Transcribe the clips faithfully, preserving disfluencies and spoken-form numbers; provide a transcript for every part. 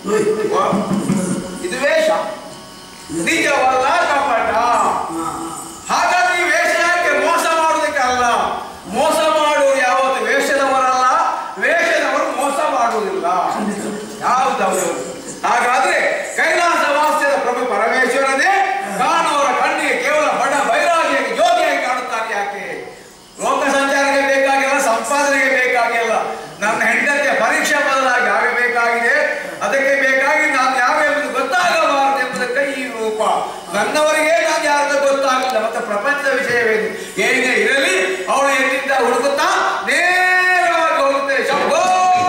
ಇದು ವೇಷ ನಿಜವಲ್ಲ ಕಪಟ. ಹಾಗಾಗಿ ವೇಷ ಯಾಕೆ? ಮೋಸ ಮಾಡುವುದಕ್ಕೆ ಅಲ್ಲ. ಮೋಸ ಮಾಡುವುದು ಯಾವತ್ತು ವೇಷದವರಲ್ಲ, ವೇಷದವರು ಮೋಸ ಮಾಡುವುದಿಲ್ಲ. ಯಾವುದವರು? ಹಾಗಾದ್ರೆ ಕೈಲಾಸ ವಾಸ್ಯದ ಪ್ರಭು ಪರಮೇಶ್ವರನೇ ಕಾಣುವವರ ಕಣ್ಣಿಗೆ ಕೇವಲ ಬಡ ಬೈರಾಗಿಯಾಗಿ ಜ್ಯೋತಿಯಾಗಿ ಕಾಣುತ್ತಾನೆ. ಯಾಕೆ? ಲೋಕ ಸಂಚಾರಕ್ಕೆ ಬೇಕಾಗಿಲ್ಲ, ಸಂಪಾದನೆಗೆ ಬೇಕಾಗಿಲ್ಲ. ನನ್ನ ಹೆಂಡತಿಯ ಪರೀಕ್ಷೆ ಬದಲಾಗಿ ಆಗಬೇಕಾಗಿದೆ. ಅದಕ್ಕೆ ಬೇಕಾಗಿ ನಾನು ಯಾವೆಂಬುದು ಗೊತ್ತಾಗಬಾರದು ಎಂಬುದಕ್ಕೆ ಈ ರೂಪ. ನನ್ನವರಿಗೆ ನಾನು ಯಾರು ಗೊತ್ತಾಗಲಿಲ್ಲ. ಮತ್ತೆ ಪ್ರಪಂಚದ ವಿಷಯವೇನು ಏನೇ ಇರಲಿ, ಅವಳು ಎಲ್ಲಿಂದ ಹುಡುಕುತ್ತಾ ನೇರವಾಗಿ ಹೋಗುತ್ತೆ. ಶಂಭೋ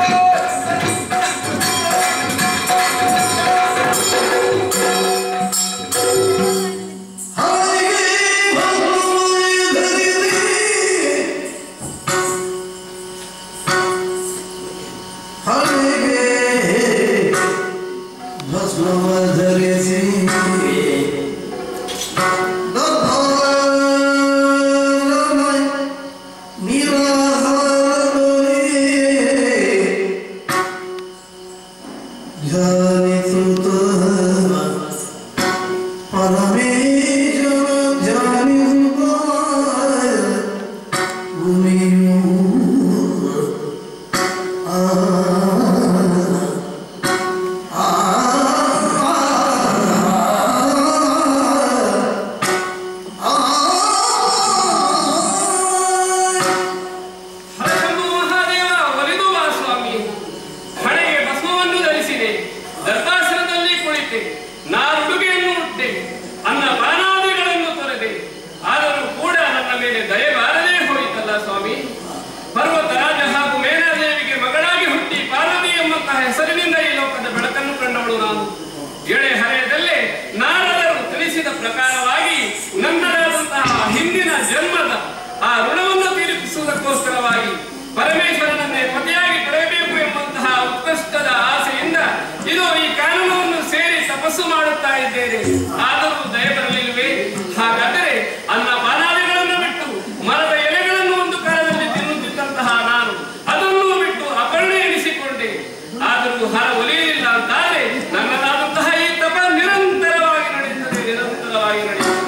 ಪರಮೇಶ್ವರನನ್ನೇ ಪತಿಯಾಗಿ ಪಡೆಯಬೇಕು ಎಂಬಂತಹ ಉತ್ಕೃಷ್ಟದ ಆಸೆಯಿಂದ ಇದು ಈ ಕಾನೂನನ್ನು ಸೇರಿ ತಪಸ್ಸು ಮಾಡುತ್ತಾ ಇದ್ದೇನೆ. ಆದರೂ ದಯ ಬರಲಿಲ್ಲವೇ? ಹಾಗಾದರೆ ಅನ್ನ ಪಾನಾದಿಗಳನ್ನು ಬಿಟ್ಟು ಮರದ ಎಲೆಗಳನ್ನು ಒಂದು ಕಾಲದಲ್ಲಿ ತಿನ್ನುತ್ತಿದ್ದಂತಹ ನಾನು ಅದನ್ನು ಬಿಟ್ಟು ಅಪರ್ಣೆ ಎನಿಸಿಕೊಂಡೆ. ಆದರೂ ಹರ ಒಲಿಯಲಿಲ್ಲ ಅಂತಾದರೆ ನನ್ನದಾದಂತಹ ಈ ತಪ ನಿರಂತರವಾಗಿ ನಡೆಯುತ್ತದೆ, ನಿರಂತರವಾಗಿ ನಡೆಯುತ್ತದೆ.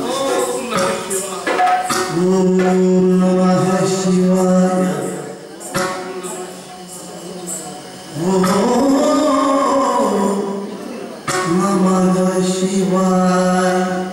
ಓಂ ನಮಃ ಶಿವಾಯ. ಓಂ ನಮಃ ಶಿವಾಯ.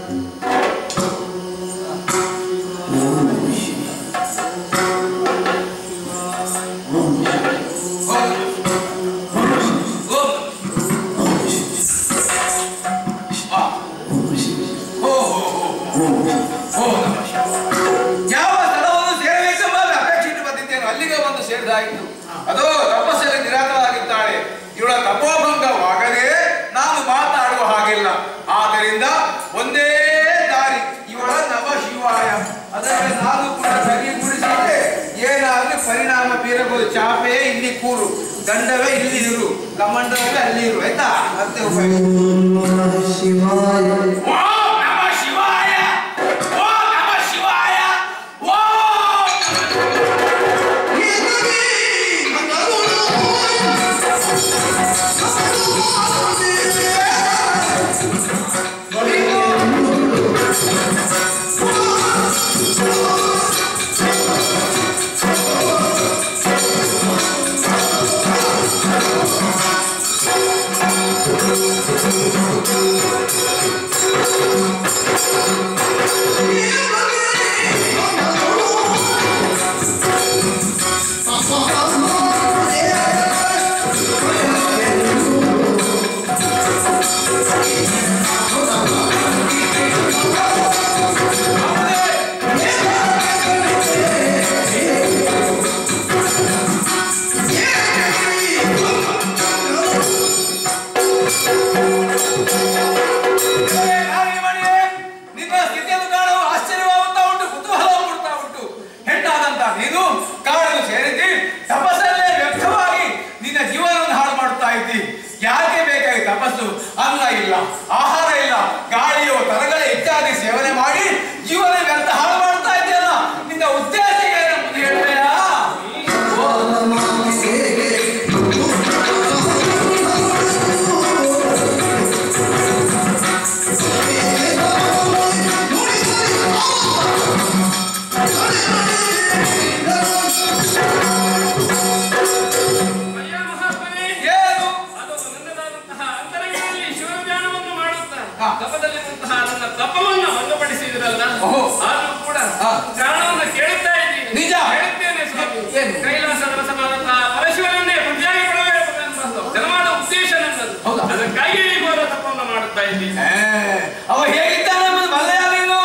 ಅದು ತಪಸ್ಸಲ್ಲಿ ನಿರತವಾಗಿದ್ದಾಳೆ. ಇವಳ ತಪೋಭಂಗವಾಗದೆ ನಾನು ಮಾತಾಡುವ ಹಾಗಿಲ್ಲ. ಆದ್ದರಿಂದ ಒಂದೇ ದಾರಿ, ಇವಳ ನಮ ಶಿವಾಯ. ಅದಕ್ಕೆ ನಾನು ಕೂಡ ಸರಿಗೂಡಿಸಿದ್ರೆ ಏನಾದ್ರೂ ಪರಿಣಾಮ ಬೀರಬಹುದು. ಚಾಪೆ ಇಲ್ಲಿ ಕೂರು, ದಂಡವೇ ಇಲ್ಲಿ ಇರು, ಕಮಂಡವೇ ಅಲ್ಲಿ ಇರು, ಆಯ್ತಾ? ಮತ್ತೆ ಉಪಯೋಗ ಶಿವಾಯ. Thank you. ಇದ್ದೀನಿ. ಅವ ಹೇಗಿದ್ದಾನೆ ಎಂಬುದು ಬಲ್ಲೆಯ ನೀನು?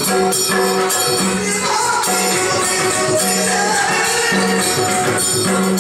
Thank you.